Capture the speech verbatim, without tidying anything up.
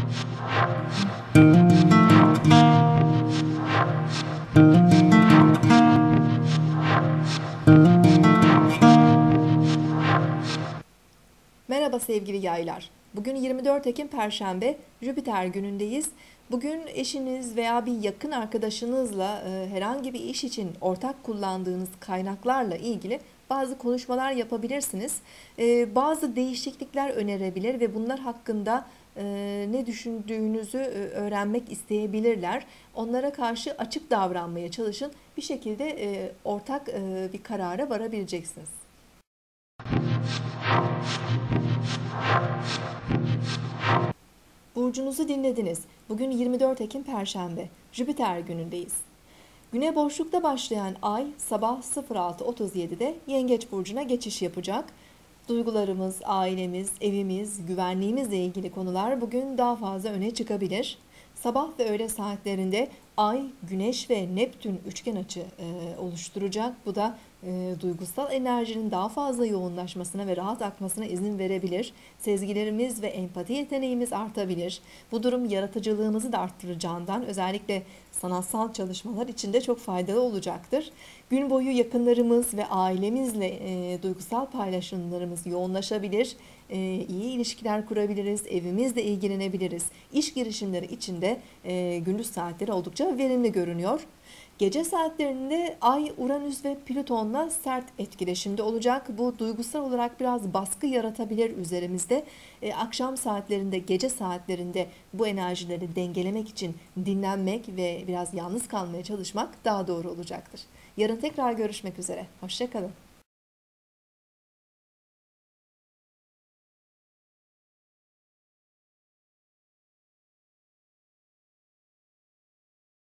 Merhaba sevgili yaylar. Bugün yirmi dört Ekim Perşembe, Jüpiter günündeyiz. Bugün eşiniz veya bir yakın arkadaşınızla e, herhangi bir iş için ortak kullandığınız kaynaklarla ilgili bazı konuşmalar yapabilirsiniz. E, bazı değişiklikler önerebilir ve bunlar hakkında e, ne düşündüğünüzü e, öğrenmek isteyebilirler. Onlara karşı açık davranmaya çalışın. Bir şekilde e, ortak e, bir karara varabileceksiniz. Burcunuzu dinlediniz. Bugün yirmi dört Ekim Perşembe, Jüpiter günündeyiz. Güne boşlukta başlayan ay sabah sıfır altı otuz yedi'de Yengeç Burcu'na geçiş yapacak. Duygularımız, ailemiz, evimiz, güvenliğimizle ilgili konular bugün daha fazla öne çıkabilir. Sabah ve öğle saatlerinde Ay, Güneş ve Neptün üçgen açı e, oluşturacak. Bu da e, duygusal enerjinin daha fazla yoğunlaşmasına ve rahat akmasına izin verebilir. Sezgilerimiz ve empati yeteneğimiz artabilir. Bu durum yaratıcılığımızı da arttıracağından özellikle sanatsal çalışmalar için de çok faydalı olacaktır. Gün boyu yakınlarımız ve ailemizle e, duygusal paylaşımlarımız yoğunlaşabilir. E, iyi ilişkiler kurabiliriz, evimizle ilgilenebiliriz. İş girişimleri için de e, gündüz saatleri oldukça verimli görünüyor. Gece saatlerinde Ay, Uranüs ve Plüton'la sert etkileşimde olacak. Bu duygusal olarak biraz baskı yaratabilir üzerimizde. E, akşam saatlerinde, gece saatlerinde bu enerjileri dengelemek için dinlenmek ve biraz yalnız kalmaya çalışmak daha doğru olacaktır. Yarın tekrar görüşmek üzere. Hoşça kalın.